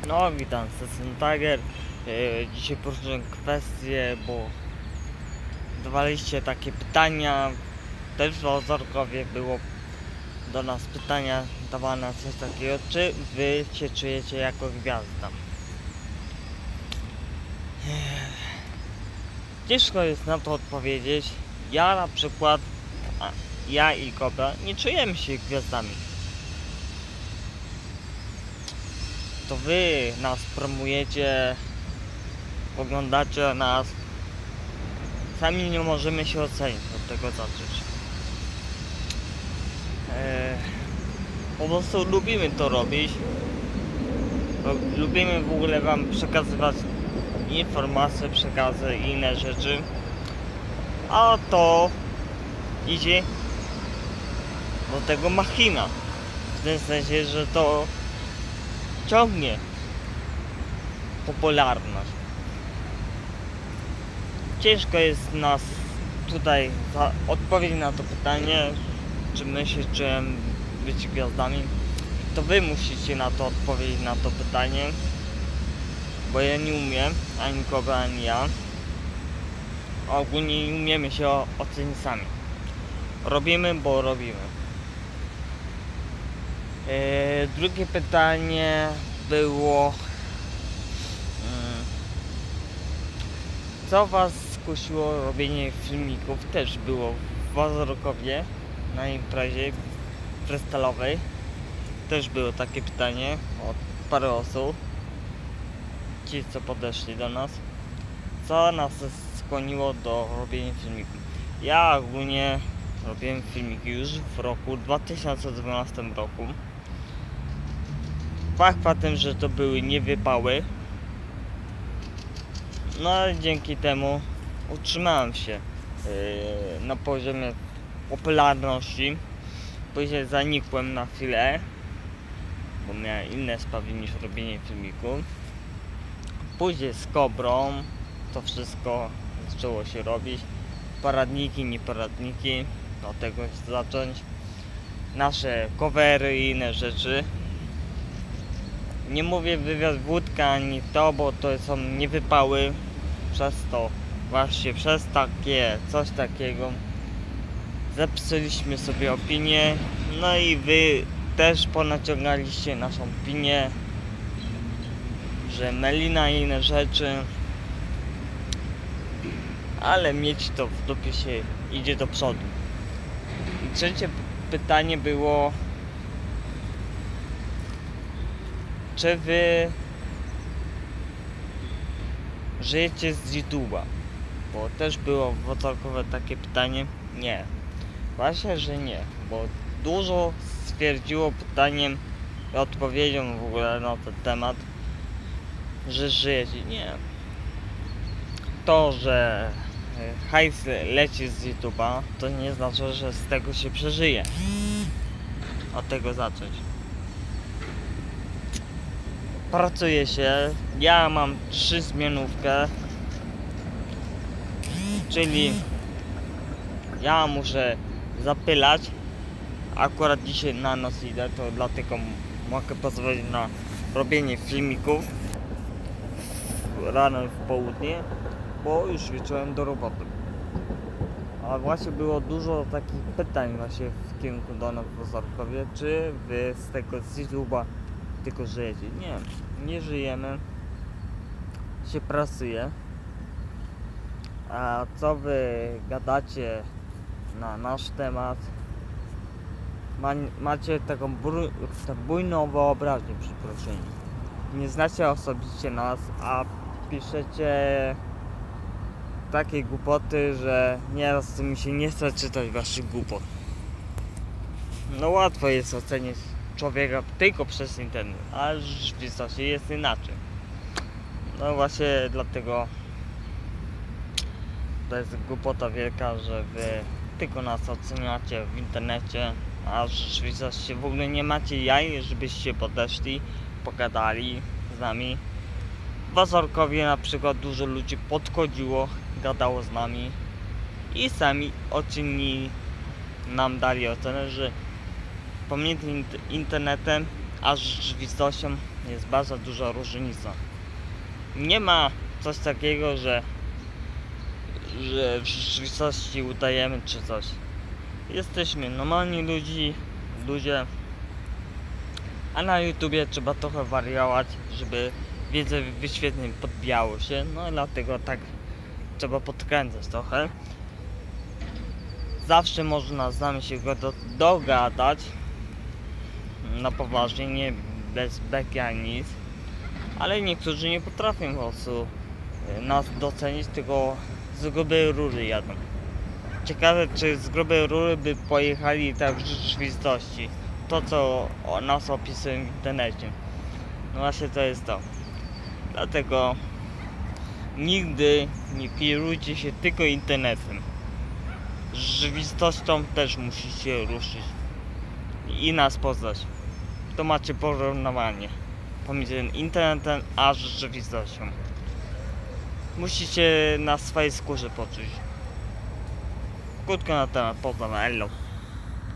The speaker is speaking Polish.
No, witam, Cecil Tiger. Dzisiaj poruszę kwestię, bo dawaliście takie pytania. Też w Ozorkowie było do nas pytania dawane coś takiego, czy wy się czujecie jako gwiazda. Ciężko jest na to odpowiedzieć. Ja na przykład, ja i Kobra nie czujemy się gwiazdami. To wy nas promujecie, oglądacie nas. Sami nie możemy się ocenić, od tego zacząć. Po prostu lubimy to robić. Lubimy w ogóle wam przekazywać informacje, przekazy i inne rzeczy. A to idzie do tego machina. W tym sensie, że to ciągnie popularność. Ciężko jest nas tutaj odpowiedzieć na to pytanie, czy my się czujemy być gwiazdami. To wy musicie na to odpowiedzieć, na to pytanie, bo ja nie umiem, ani Kobra, ani ja. A ogólnie nie umiemy się ocenić sami. Robimy, bo robimy. Drugie pytanie było, co was skusiło robienie filmików? Też było w Ozorkowie na imprezie freestyle'owej. Też było takie pytanie od parę osób, ci co podeszli do nas, co nas skłoniło do robienia filmików. Ja ogólnie robiłem filmiki już w roku 2012 roku. Fakt faktem, że to były niewypały. No i dzięki temu utrzymałem się na poziomie popularności. Później zanikłem na chwilę, bo miałem inne sprawy niż robienie filmiku. Później z Kobrą to wszystko zaczęło się robić. Poradniki, nie poradniki, od tego zacząć. Nasze covery i inne rzeczy. Nie mówię wywiad wódka ani to, bo to są niewypały. Przez to właśnie przez takie coś takiego zepsuliśmy sobie opinię. No i wy też ponaciągaliście naszą opinię, że melina i inne rzeczy. Ale mieć to w dupie się idzie do przodu. I trzecie pytanie było, czy wy żyjecie z YouTube'a? Bo też było wocalkowe takie pytanie. Nie. Właśnie, że nie. Bo dużo stwierdziło pytaniem i odpowiedzią w ogóle na ten temat, że żyjecie. Nie. To, że hajs leci z YouTube'a, to nie znaczy, że z tego się przeżyje. Od tego zacząć. Pracuje się. Ja mam 3 zmianówkę. Czyli ja muszę zapylać. Akurat dzisiaj na noc idę, to dlatego mogę pozwolić na robienie filmików rano i w południe, bo już wieczorem do roboty. A właśnie było dużo takich pytań właśnie w kierunku do nas w Ozorkowie, czy wy z tego z YouTube'a tylko żyjecie? Nie, nie żyjemy, się pracuje. A co wy gadacie na nasz temat? Macie taką bujną wyobraźnię, przepraszam. Nie znacie osobiście nas, a piszecie takie głupoty, że nieraz mi się nie chce czytać waszych głupot. No łatwo jest ocenić człowieka tylko przez internet, a w rzeczywistości jest inaczej. No właśnie dlatego to jest głupota wielka, że wy tylko nas oceniacie w internecie, a w rzeczywistości w ogóle nie macie jaj, żebyście podeszli, pogadali z nami. W Ozorkowie na przykład dużo ludzi podchodziło, gadało z nami i sami ocenili, nam dali ocenę, że pomiędzy internetem a rzeczywistością jest bardzo duża różnica. Nie ma coś takiego, że w rzeczywistości udajemy czy coś. Jesteśmy normalni ludzie, a na YouTubie trzeba trochę wariować, żeby wiedzę wyświetleń podbijało się, no dlatego tak trzeba podkręcać trochę. Zawsze można z nami się dogadać, na poważnie, nie bez beki ani nic, ale niektórzy nie potrafią po prostu nas docenić, tylko z grubej rury jadą. Ciekawe, czy z grubej rury by pojechali tak w rzeczywistości, to co nas opisują w internecie. No właśnie to jest to. Dlatego nigdy nie kierujcie się tylko internetem. Z rzeczywistością też musicie ruszyć i nas poznać. To macie porównywanie pomiędzy internetem a rzeczywistością. Musicie na swojej skórze poczuć. Krótko na temat, poznam, hello.